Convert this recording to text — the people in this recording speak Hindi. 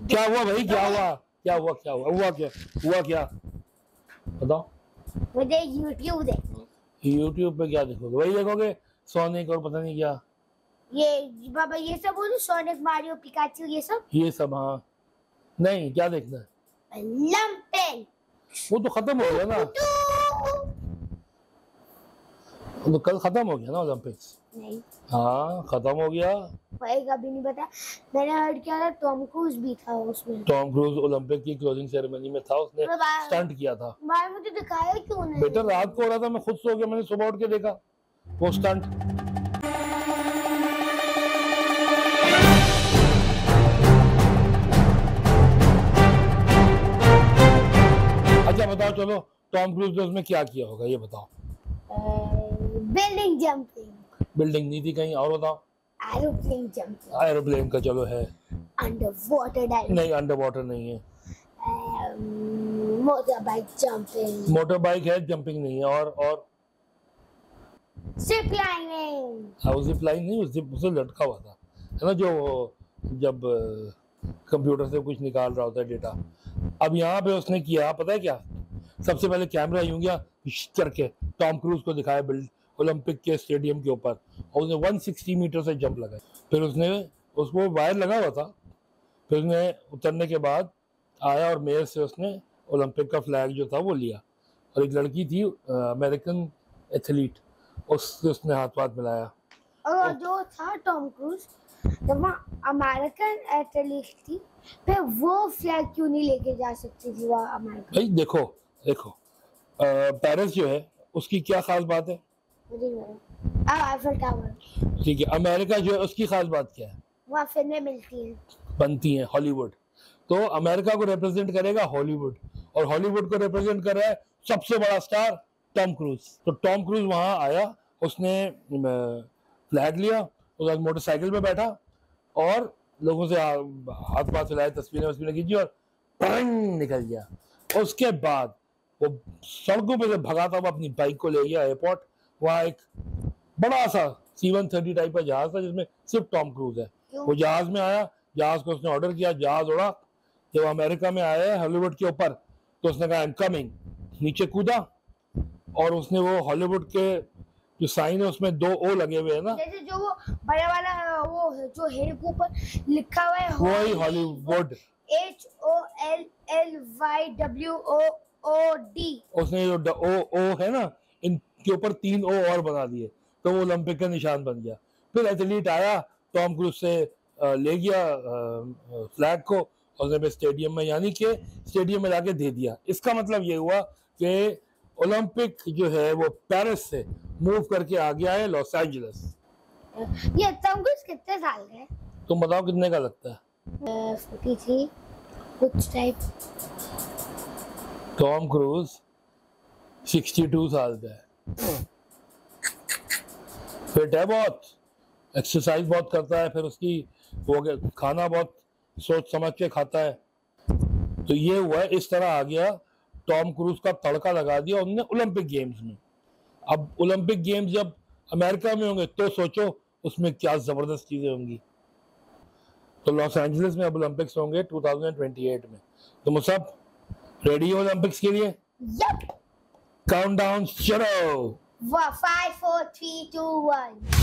क्या हुआ भाई, क्या हुआ, क्या हुआ, क्या हुआ, हुआ क्या बताओ। मुझे YouTube देखना। यूट्यूब पे क्या देखोगे, वही देखोगे सोनिक और पता नहीं क्या, ये बाबा ये सब बोलो, सोनिक, मारियो, पिकाचू, ये सब। ये सब। हाँ नहीं, क्या देखना है, ओलंपिक। वो तो खत्म हो गया ना, वो तो कल खत्म हो गया ना ओलंपिक्स। नहीं, हाँ खत्म हो गया। भाई कभी नहीं पता। मैंने हर्ड किया था टॉम क्रूज भी था उसमें। टॉम क्रूज ओलंपिक की क्लोजिंग सेरेमनी में था, उसने स्टंट किया था। भाई मुझे दिखाया क्यों नहीं? बेटा रात को हो रहा था, मैं खुद सो गया, मैंने सुबह उठ के देखा वो स्टंट। अच्छा बताओ, चलो टॉम क्रूज ने उसमें क्या किया होगा ये बताओ। Building jumping. बिल्डिंग नहीं थी कहीं और, बताओ। Aeroplane jumping. एरोप्लेन का चलो है। Under water diving. नहीं, अंडर वाटर नहीं है। Motor bike jumping. Motor bike है, जंपिंग नहीं है। और जिप लाइनिंग। वो जिप लाइन नहीं, उससे लटका हुआ था, है ना, जो जब कंप्यूटर से कुछ निकाल रहा होता है डेटा। अब यहाँ पे उसने किया पता है क्या, सबसे पहले कैमरा यूं गया करके टॉम क्रूज को दिखाया बिल्ड ओलंपिक के स्टेडियम के ऊपर, और उसने 160 मीटर से जंप लगाया। फिर उसने उसको वायर लगा हुआ था, फिर उसने उतरने के बाद आया और मेयर से उसने ओलंपिक का फ्लैग जो था वो लिया, और एक लड़की थी अमेरिकन एथलीट, उससे उसने हाथ हाथ मिलाया। और जो था टॉम क्रूज, जब वहाँ अमेरिकन एथलीट थी, फिर वो फ्लैग क्यों नहीं लेके जा सकती थी वहाँ अमेरिका? भाई देखो देखो, पेरिस जो है उसकी क्या खास बात है, आईफल टावर। ठीक है। अमेरिका जो है उसकी खास बात क्या है, वहाँ फिल्में मिलती हैं, बनती हैं, हॉलीवुड। तो अमेरिका को रिप्रेजेंट करेगा हॉलीवुड, और हॉलीवुड को रिप्रेजेंट कर रहा है सबसे बड़ा स्टार टॉम क्रूज। तो टॉम क्रूज वहां आया, उसने फ्लैग लिया, उसके बाद मोटरसाइकिल पे बैठा और लोगों से हाथ पाथ हिलाए, तस्वीरें खींची और पंग निकल गया। उसके बाद वो सड़कों पे से भगाता हुआ अपनी बाइक को ले गया एयरपोर्ट। वहाँ एक बड़ा सा C-130 टाइप का जहाज था जिसमें सिर्फ टॉम क्रूज है। वो जहाज में आया, जहाज को उसने ऑर्डर किया, जहाज उड़ा। जब अमेरिका में आया हॉलीवुड के ऊपर, तो उसने कहा आई एम कमिंग, नीचे कूदा, और उसने वो हॉलीवुड के जो साइन है उसमें 2 O लगे हुए हैं ना, जैसे जो वो बड़ा वाला वो जो हेड के ऊपर लिखा हुआ है वही हॉलीवुड, HOLLYWOOD, उसने जो O है ना, इनके ऊपर 3 O और बना दिए, तो वो ओलंपिक का निशान बन गया। फिर एथलीट आया, टॉम क्रूज से ले गया फ्लैग को, उसने स्टेडियम में, यानी कि स्टेडियम में लाके दे दिया। इसका मतलब ये हुआ कि ओलंपिक जो है वो पेरिस से मूव करके आ गया है लॉस एंजलिस। ये टॉम क्रूज कितने साल का है? तुम बताओ कितने का लगता है? 43 कुछ टाइप। टॉम क्रूज 62 साल का है। फिट है बहुत, एक्सरसाइज बहुत करता है, फिर उसकी वो खाना बहुत सोच समझ के खाता है। तो ये हुआ है, इस तरह आ गया टॉम क्रूज का तड़का लगा दिया उन्होंने ओलंपिक गेम्स में। अब ओलंपिक गेम्स जब अमेरिका में होंगे तो सोचो उसमें क्या जबरदस्त चीजें होंगी। तो लॉस एंजलिस में अब ओलंपिक्स होंगे 2028 में। तुम सब रेडी हो ओलंपिक्स के लिए? यप। काउंटडाउन चलो। 5 4 3 2 1।